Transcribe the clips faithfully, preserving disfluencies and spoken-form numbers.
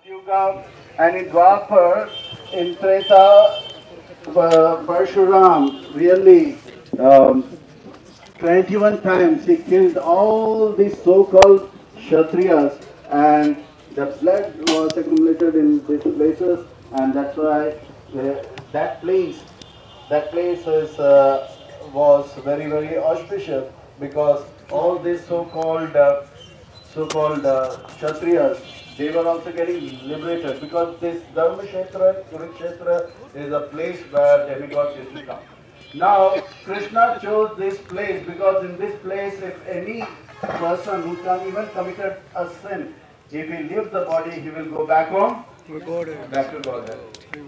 Yuga, and in Dwapar, in Treta, uh, Parshuram really um, twenty-one times he killed all these so-called Kshatriyas, and the blood was accumulated in these places, and that's why the, that place, that place is, uh, was very, very auspicious, because all these so-called uh, so-called uh, Kshatriyas, they were also getting liberated, because this Dharma Kshetra, Kurukshetra is a place where demigods used to come. Now, Krishna chose this place because in this place, if any person who can even committed a sin, if he leaves the body, he will go back home, back to Godhead.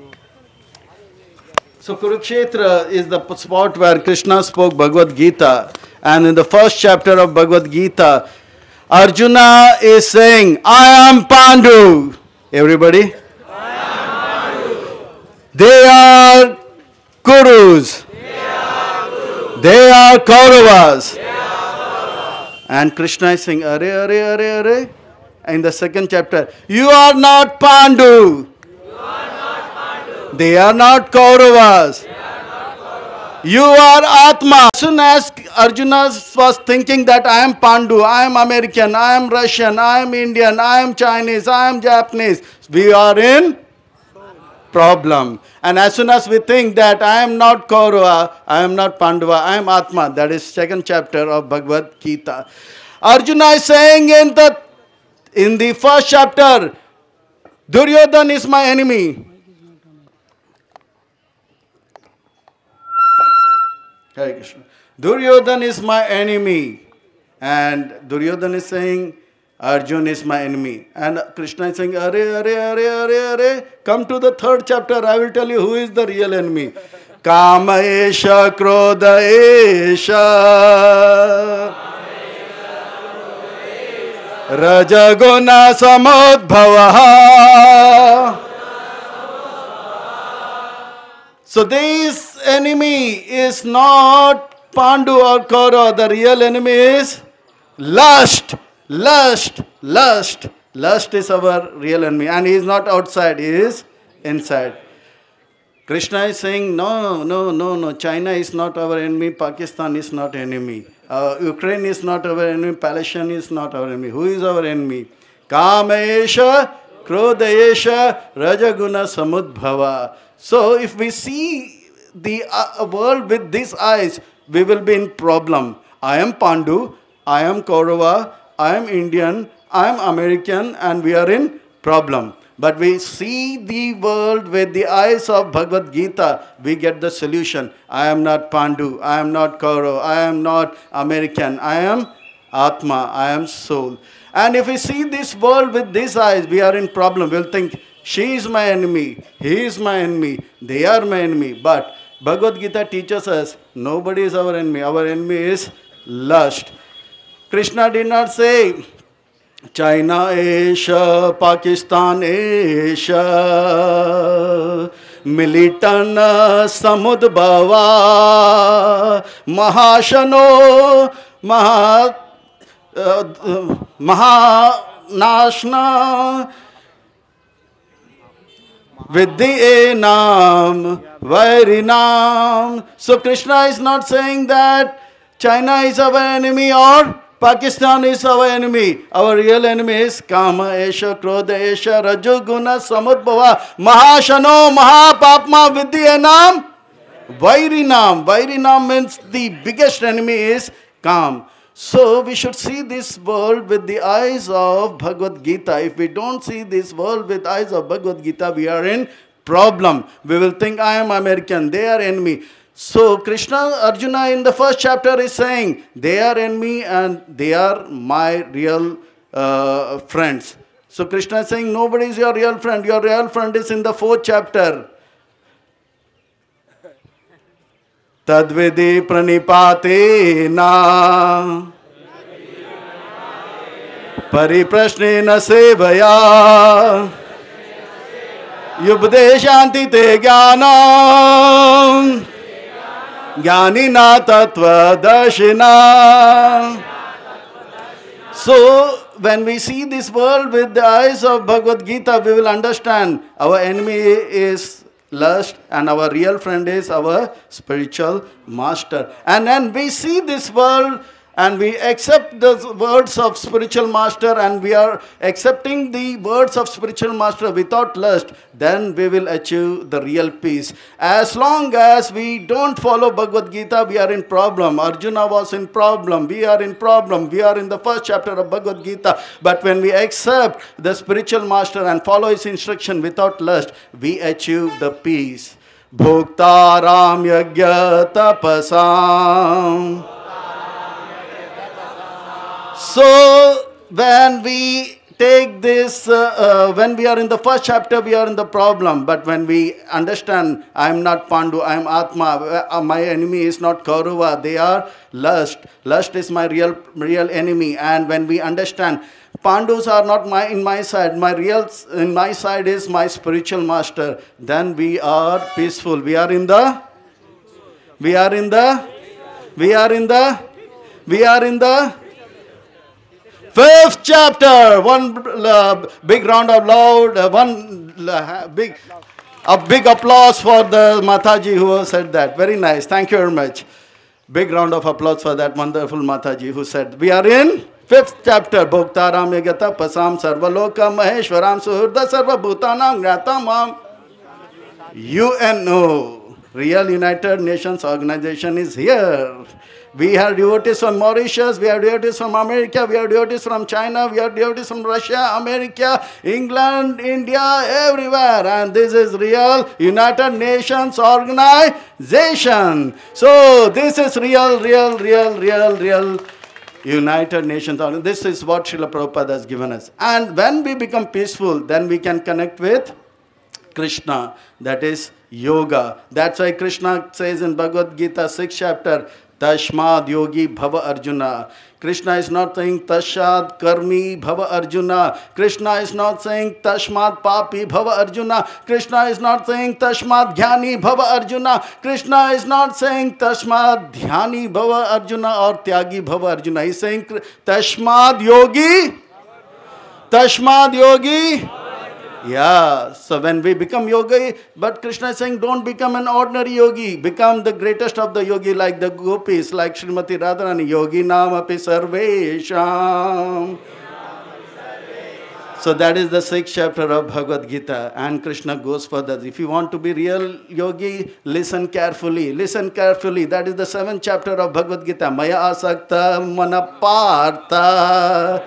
So Kurukshetra is the spot where Krishna spoke Bhagavad Gita, and in the first chapter of Bhagavad Gita, Arjuna is saying, I am Pandu. Everybody? I am Pandu. They are Kurus. They are Kauravas. And Krishna is saying, Are, Are, Are, Are. In the second chapter, you are not Pandu. You are not Pandu. They are not Kauravas. They are not Kauravas. You are Atma. As soon as Arjuna was thinking that I am Pandu, I am American, I am Russian, I am Indian, I am Chinese, I am Japanese, we are in problem. And as soon as we think that I am not Kaurava, I am not Pandava, I am Atma, that is second chapter of Bhagavad Gita. Arjuna is saying in the in the first chapter, Duryodhana is my enemy. Hare Krishna. Duryodhana is my enemy. And Duryodhana is saying, Arjuna is my enemy. And Krishna is saying, Are, Are, Are, Are, Are. Come to the third chapter, I will tell you who is the real enemy. Kama esha, Krodha esha, Rajaguna samudbhava. So this enemy is not Pandu or Kaurava. The real enemy is lust. Lust, lust, lust is our real enemy, and he is not outside, he is inside. Krishna is saying, no, no, no, no, China is not our enemy, Pakistan is not enemy, uh, Ukraine is not our enemy, Palestine is not our enemy. Who is our enemy? Kama esha, Krodha esha, Rajaguna samudbhava. So if we see the uh, world with these eyes, we will be in problem. I am Pandu, I am Kaurava, I am Indian, I am American, and we are in problem. But we see the world with the eyes of Bhagavad Gita, we get the solution. I am not Pandu, I am not Kaurava, I am not American, I am Atma, I am soul. And if we see this world with these eyes, we are in problem. We'll think, she is my enemy, he is my enemy, they are my enemy. But Bhagavad Gita teaches us, nobody is our enemy. Our enemy is lust. Krishna did not say, China esha, Pakistan esha, militant samudbhava, mahashano, maha, uh, mahanashna, vidyenam, vairinam. So Krishna is not saying that China is our enemy or Pakistan is our enemy. Our real enemy is Kama esha, Krodha esha, Rajoguna samudbhava, Mahashano, Mahapapma, Vidyanam, Vairinam. Vairinam means the biggest enemy is Kam. So we should see this world with the eyes of Bhagavad Gita. If we don't see this world with eyes of Bhagavad Gita, we are in problem. We will think I am American, they are enemy. So Krishna, Arjuna in the first chapter is saying, they are enemy and they are my real uh, friends. So Krishna is saying, nobody is your real friend. Your real friend is in the fourth chapter. Tadvidi pranipatena pariprashnena sevaya yubdeshanti te jnanam Jnanina tattva darshina. So when we see this world with the eyes of Bhagavad Gita, we will understand our enemy is lust and our real friend is our spiritual master. And then we see this world and we accept the words of spiritual master and we are accepting the words of spiritual master without lust, then we will achieve the real peace. As long as we don't follow Bhagavad Gita, we are in problem. Arjuna was in problem. We are in problem. We are in the first chapter of Bhagavad Gita. But when we accept the spiritual master and follow his instruction without lust, we achieve the peace. Bhuktaram yagya tapasam. So, when we take this, uh, uh, when we are in the first chapter, we are in the problem. But when we understand, I am not Pandu, I am Atma, uh, my enemy is not Kaurava, they are lust. Lust is my real, real enemy. And when we understand, Pandus are not my in my side, my real, in my side is my spiritual master, then we are peaceful. We are in the, we are in the, we are in the, we are in the, fifth chapter. One uh, big round of loud, uh, one uh, big, a big applause for the Mataji who said that. Very nice. Thank you very much. Big round of applause for that wonderful Mataji who said, we are in fifth chapter. Bhoktaram yagata pasam sarvaloka maheshwaram suhurda sarva bhutanam gratamam. U N O, Real United Nations Organization is here. We have devotees from Mauritius, we have devotees from America, we have devotees from China, we have devotees from Russia, America, England, India, everywhere. And this is real United Nations organization. So this is real, real, real, real, real United Nations organization. This is what Srila Prabhupada has given us. And when we become peaceful, then we can connect with Krishna. That is yoga. That's why Krishna says in Bhagavad Gita, sixth chapter, Tashmad yogi bhava Arjuna. Krishna is not saying Tashad karmi bhava Arjuna. Krishna is not saying Tashmad papi bhava Arjuna. Krishna is not saying Tashmad dhyani bhava Arjuna. Krishna is not saying Tashmad dhyani bhava Arjuna or tyagi bhava Arjuna. He is saying Tashmad yogi. Tashmad yogi. Yeah, so when we become yogi, but Krishna is saying don't become an ordinary yogi, become the greatest of the yogi like the gopis, like Srimati Radharani, yogi nam api sarvesham. So that is the sixth chapter of Bhagavad Gita, and Krishna goes further. If you want to be real yogi, listen carefully, listen carefully. That is the seventh chapter of Bhagavad Gita. Maya asakta manapartha.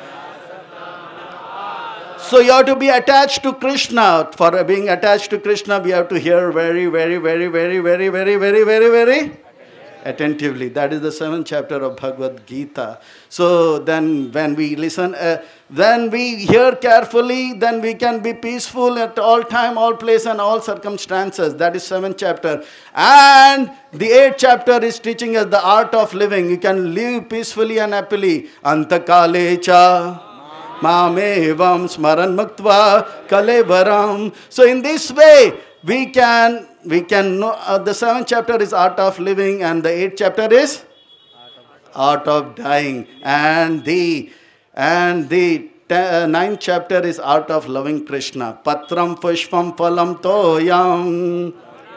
So you have to be attached to Krishna. For being attached to Krishna, we have to hear very, very, very, very, very, very, very, very, very attentively. That is the seventh chapter of Bhagavad Gita. So then when we listen, uh, when we hear carefully, then we can be peaceful at all time, all place and all circumstances. That is seventh chapter. And the eighth chapter is teaching us the art of living. You can live peacefully and happily. Antakalecha. Mamevam smaran muktva kalevaram. So in this way, we can, we can know, uh, the seventh chapter is art of living and the eighth chapter is art of dying. And the, and the uh, ninth chapter is art of loving Krishna. Patram pushpam phalam toyam.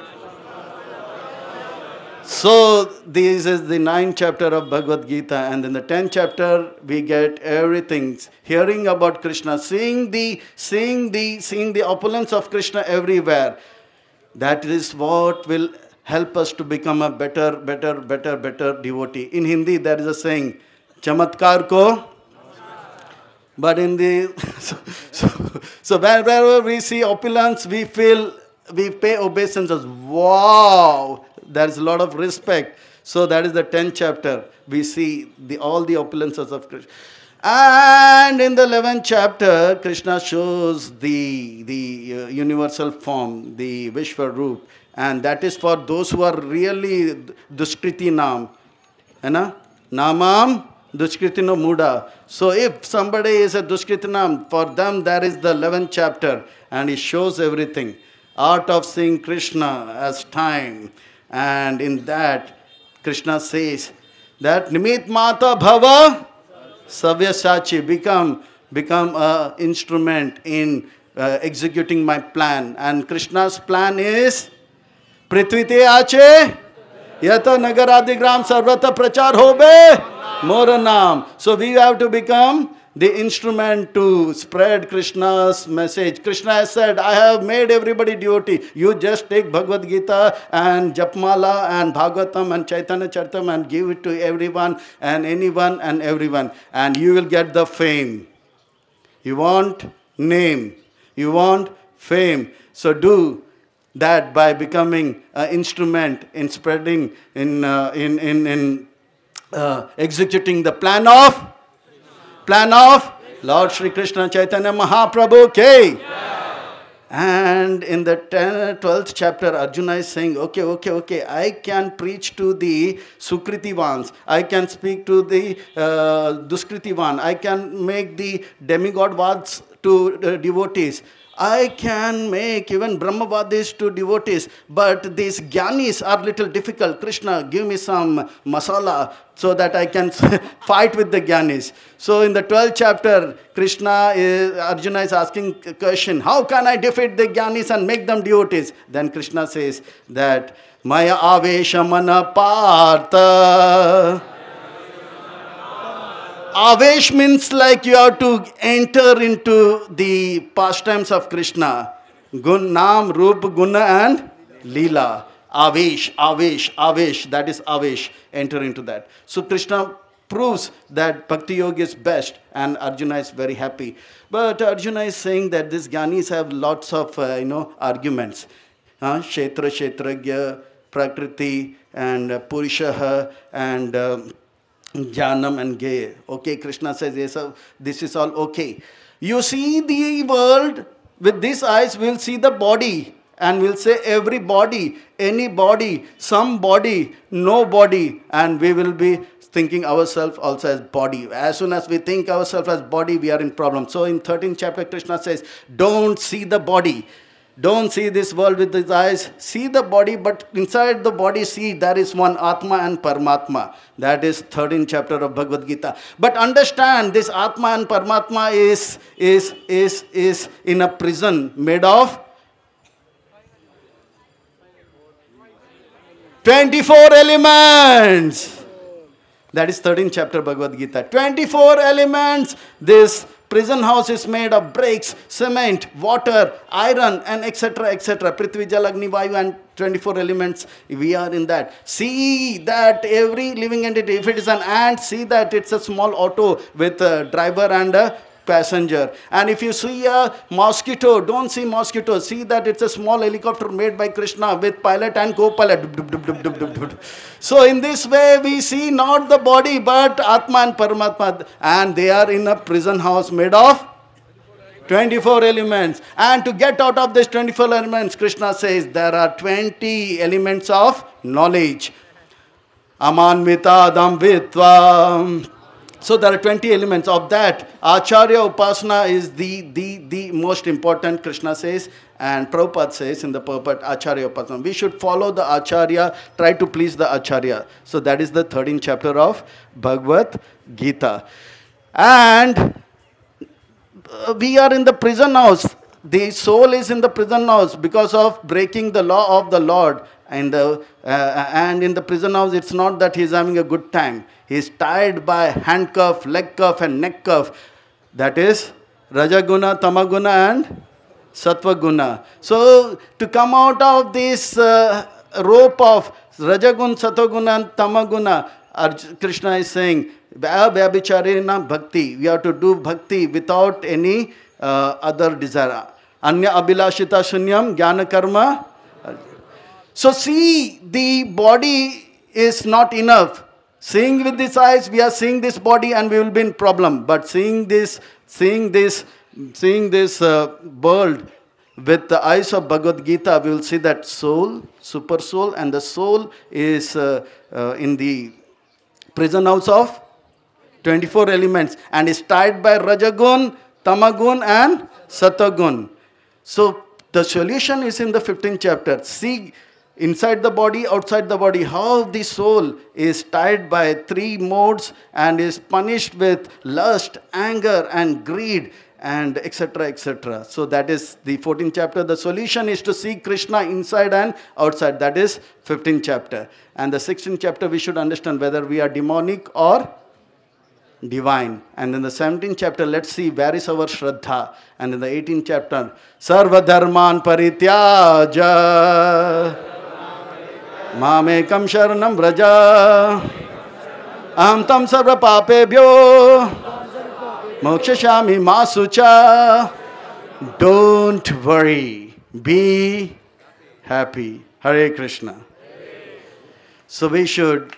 So this is the ninth chapter of Bhagavad Gita, and in the tenth chapter we get everything, hearing about Krishna, seeing the seeing the seeing the opulence of Krishna everywhere. That is what will help us to become a better, better, better, better devotee. In Hindi there is a saying, Chamatkar ko. But in the so, so, so wherever we see opulence, we feel we pay obeisances. Wow. There is a lot of respect. So that is the tenth chapter. We see the, all the opulences of Krishna. And in the eleventh chapter, Krishna shows the, the uh, universal form, the Vishwaroop. And that is for those who are really Duskriti Nam. Hai Namam Duskriti no Muda. So if somebody is a Duskriti Nam, for them there is the eleventh chapter. And it shows everything. Art of seeing Krishna as time. And in that, Krishna says that Nimit Mata Bhava Savya Sachi, become become an instrument in uh, executing my plan. And Krishna's plan is Prithvite Ache Yata Nagaradigram Sarvata Prachar Hobe Moranam. So we have to become the instrument to spread Krishna's message. Krishna has said, I have made everybody devotee. You just take Bhagavad Gita and Japmala and Bhagavatam and Chaitanya Charitam and give it to everyone and anyone and everyone. And you will get the fame. You want name. You want fame. So do that by becoming an instrument in spreading, in, uh, in, in, in uh, executing the plan of Plan of Lord Shri Krishna Chaitanya Mahaprabhu K. Yeah. And in the twelfth chapter, Arjuna is saying, okay, okay, okay, I can preach to the Sukritivans. I can speak to the uh, Duskritivan. I can make the demigod vads to uh, devotees. I can make even Brahmavadis to devotees, but these Gyanis are little difficult. Krishna, give me some masala so that I can fight with the Gyanis. So in the twelfth chapter, Krishna is, Arjuna is asking a question, how can I defeat the Gyanis and make them devotees? Then Krishna says that, Maya Aveshamana Partha. Avesh means like you have to enter into the pastimes of Krishna. Gun, Nam, Rup, Guna and Leela. Avesh, Avesh, Avesh. That is Avesh. Enter into that. So Krishna proves that Bhakti Yoga is best and Arjuna is very happy. But Arjuna is saying that these Gyanis have lots of, uh, you know, arguments. Uh, Kshetra, Kshetragya, Prakriti and uh, Purushaha and... Um, Jnanam and Gaya. Okay, Krishna says, yes, this is all okay. You see the world with these eyes, we'll see the body. And we'll say every body, any body, some body, no body. And we will be thinking ourselves also as body. As soon as we think ourselves as body, we are in problem. So in thirteenth chapter, Krishna says, don't see the body. Don't see this world with these eyes. See the body, but inside the body, see there is one Atma and Paramatma. That is thirteenth chapter of Bhagavad Gita. But understand, this Atma and Paramatma is, is, is, is in a prison made of twenty-four elements. That is thirteenth chapter Bhagavad Gita. twenty-four elements. This prison house is made of bricks, cement, water, iron, and et cetera, et cetera. Prithvi, Jal, Agni, Vayu, and twenty-four elements. We are in that. See that every living entity, if it is an ant, see that it's a small auto with a driver and a passenger. And if you see a mosquito, don't see mosquito. See that it's a small helicopter made by Krishna with pilot and co-pilot. So in this way, we see not the body, but Atma and Paramatma. And they are in a prison house made of twenty-four elements. And to get out of these twenty-four elements, Krishna says there are twenty elements of knowledge. Amanvita Damvitva. So there are twenty elements of that. Acharya Upasana is the, the, the most important, Krishna says. And Prabhupada says in the purport, Acharya Upasana. We should follow the Acharya, try to please the Acharya. So that is the thirteenth chapter of Bhagavad Gita. And we are in the prison house. The soul is in the prison house because of breaking the law of the Lord. And, the, uh, and in the prison house, it's not that he's having a good time. He's tied by handcuff, leg cuff, and neck cuff. That is Rajaguna, Tamaguna, and Sattva-guna. So, to come out of this uh, rope of Rajagun, Sattva-guna, and Tamaguna, Krishna is saying, Vyabhicharena bhakti. We have to do bhakti without any uh, other desire. Anya abhilashita shunyam jnana karma. So see, the body is not enough. Seeing with these eyes, we are seeing this body and we will be in problem. But seeing this, seeing this, seeing this uh, world with the eyes of Bhagavad Gita, we will see that soul, super soul, and the soul is uh, uh, in the prison house of twenty-four elements and is tied by Rajagun, Tamagun, and Satagun. So the solution is in the fifteenth chapter. See, inside the body, outside the body, how the soul is tied by three modes and is punished with lust, anger and greed and et cetera et cetera. So that is the fourteenth chapter. The solution is to see Krishna inside and outside. That is fifteenth chapter. And the sixteenth chapter we should understand whether we are demonic or divine. And in the seventeenth chapter, let's see where is our Shraddha. And in the eighteenth chapter, Sarva Dharman Parityaja Mamekam Sharanam Vraja Aham Tam Sarva Papebhyo Mokshashami Masucha. Don't worry. Be happy. Hare Krishna. So we should...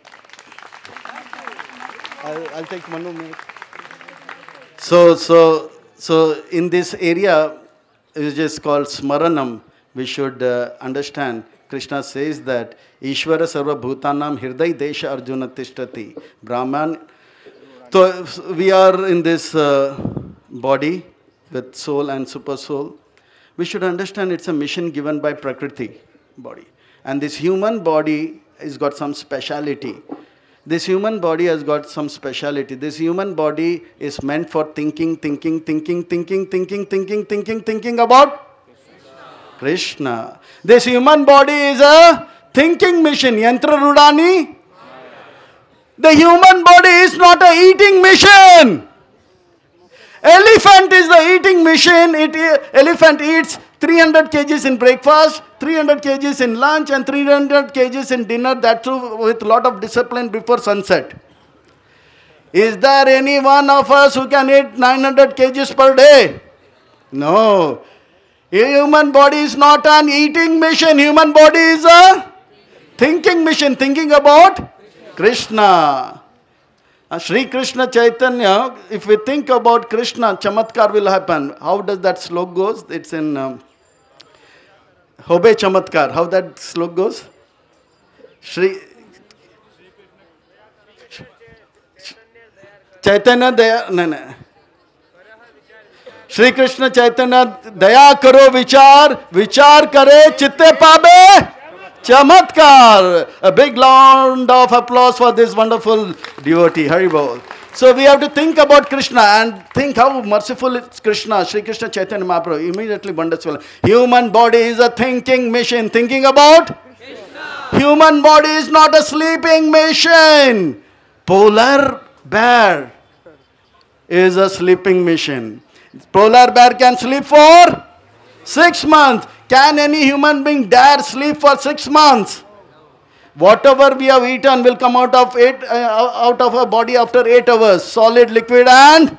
I'll, I'll take one more minute. So, so, so in this area, which is called Smaranam, we should uh, understand. Krishna says that Ishvara Sarva Bhutanam Hriday Desha Arjuna Tishtati. Brahman. So we are in this uh, body with soul and super soul. We should understand it's a mission given by Prakriti body. And this human body has got some speciality. This human body has got some speciality. This human body is meant for thinking, thinking, thinking, thinking, thinking, thinking, thinking, thinking about Krishna. This human body is a thinking machine. Yantra Rudani. The human body is not a eating machine. Elephant is the eating machine. It, elephant eats three hundred kgs in breakfast, three hundred kgs in lunch and three hundred kgs in dinner. That too with a lot of discipline before sunset. Is there any one of us who can eat nine hundred kgs per day? No. Human body is not an eating machine. Human body is a thinking machine, thinking about Krishna. Uh, Sri Krishna Chaitanya, if we think about Krishna, Chamatkar will happen. How does that slok goes? It's in um, Hobe Chamatkar. How that slok goes? Sri Chaitanya Daya, no, no. Shri Krishna Chaitanya Daya Karo Vichar, Vichar Kare Chitte Pabe Chamatkar. A big round of applause for this wonderful devotee. Haribol. So we have to think about Krishna and think how merciful is Krishna. Shri Krishna Chaitanya Mahaprabhu immediately wonderful. Human body is a thinking machine. Thinking about Krishna. Human body is not a sleeping machine. Polar bear is a sleeping machine. Polar bear can sleep for six months. Can any human being dare sleep for six months? Whatever we have eaten will come out of eight, uh, out of our body after eight hours. Solid, liquid and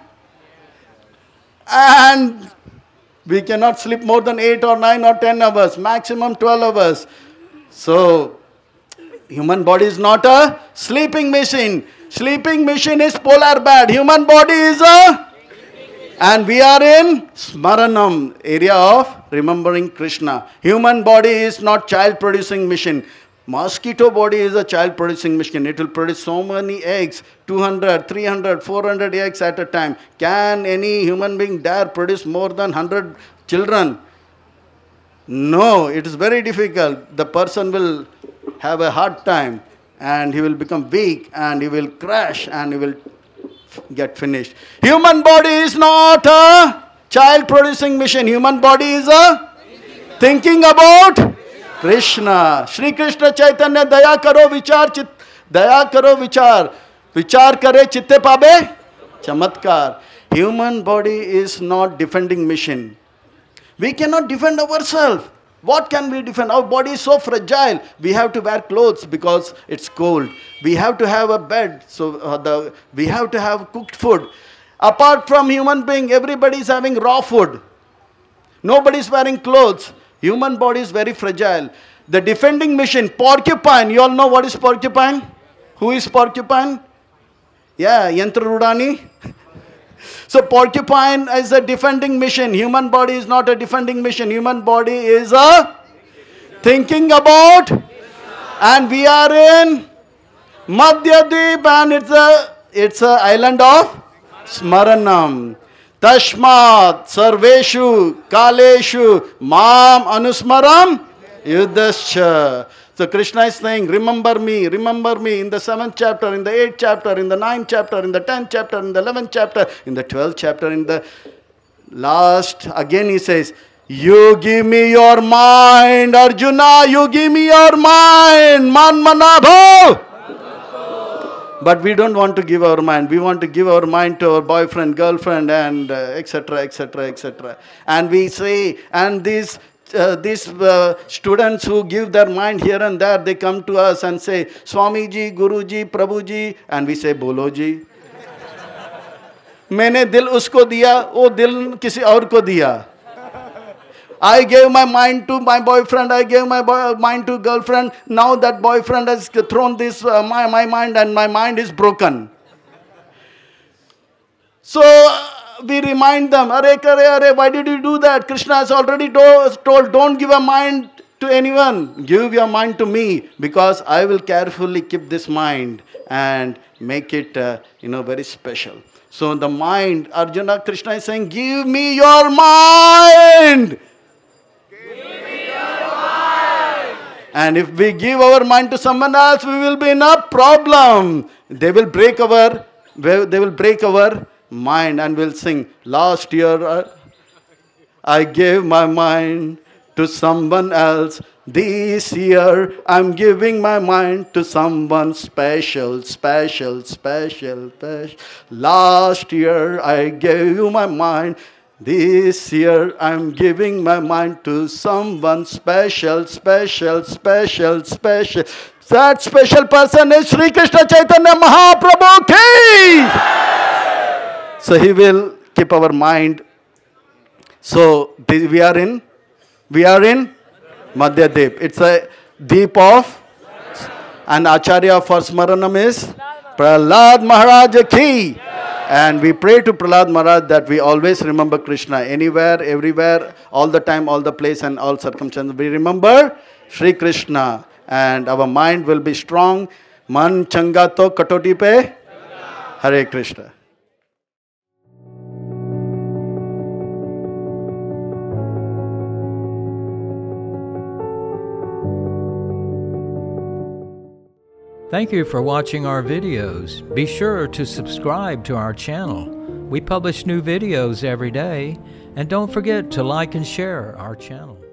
and we cannot sleep more than eight or nine or ten hours. Maximum twelve hours. So human body is not a sleeping machine. Sleeping machine is polar bear. Human body is a... And we are in Smaranam, area of remembering Krishna. Human body is not child-producing machine. Mosquito body is a child-producing machine. It will produce so many eggs, two hundred, three hundred, four hundred eggs at a time. Can any human being dare produce more than one hundred children? No, it is very difficult. The person will have a hard time and he will become weak and he will crash and he will get finished. Human body is not a child-producing machine. Human body is a thinking about Krishna. Shri Krishna Chaitanya Daya Karo Vichar Chit Daya Karo Vichar Vichar Kare Chitte Pabe Chamatkar. Human body is not defending machine. We cannot defend ourselves. What can we defend? Our body is so fragile. We have to wear clothes because it's cold. We have to have a bed. So uh, the we have to have cooked food. Apart from human being, everybody is having raw food. Nobody is wearing clothes. Human body is very fragile. The defending machine, porcupine. You all know what is porcupine? Who is porcupine? Yeah, Yantra Rudani. So porcupine is a defending mission. Human body is not a defending mission. Human body is a thinking about. And we are in Navadwip and it's a, it's a island of Smaranam. Tashmat sarveshu kaleshu mam anusmaram Yudhascha. So Krishna is saying, remember me, remember me in the seventh chapter, in the eighth chapter, in the ninth chapter, in the tenth chapter, in the eleventh chapter, in the twelfth chapter, in the last, again he says, you give me your mind, Arjuna, you give me your mind, man manabho. But we don't want to give our mind. We want to give our mind to our boyfriend, girlfriend, and et cetera, et cetera, et cetera. And we say, and these uh, these uh, students who give their mind here and there, they come to us and say, Swamiji, Guruji, Prabhuji, and we say, Bolo ji. मैंने दिल उसको दिया, वो दिल किसी और को दिया. I gave my mind to my boyfriend, I gave my boy, mind to girlfriend. Now that boyfriend has thrown this, uh, my, my mind, and my mind is broken. So we remind them, Hare Hare Hare, why did you do that? Krishna has already do, told, don't give a mind to anyone. Give your mind to me, because I will carefully keep this mind and make it, uh, you know, very special. So the mind, Arjuna, Krishna is saying, give me your mind. And if we give our mind to someone else, we will be in a problem. They will break our, they will break our mind and will sing. Last year, I gave my mind to someone else. This year, I'm giving my mind to someone special, special, special, special. Last year, I gave you my mind. This year, I'm giving my mind to someone special, special, special, special. That special person is Sri Krishna Chaitanya Mahaprabhu ki. So he will keep our mind. So we are in, we are in Navadwip. It's a deep of, and Acharya for Smaranam is Prahlad Maharaj ki. And we pray to Prahlad Maharaj that we always remember Krishna anywhere, everywhere, all the time, all the place, and all circumstances. We remember Sri Krishna, and our mind will be strong. Man changa to katoti pe. Hare Krishna. Thank you for watching our videos. Be sure to subscribe to our channel. We publish new videos every day, and don't forget to like and share our channel.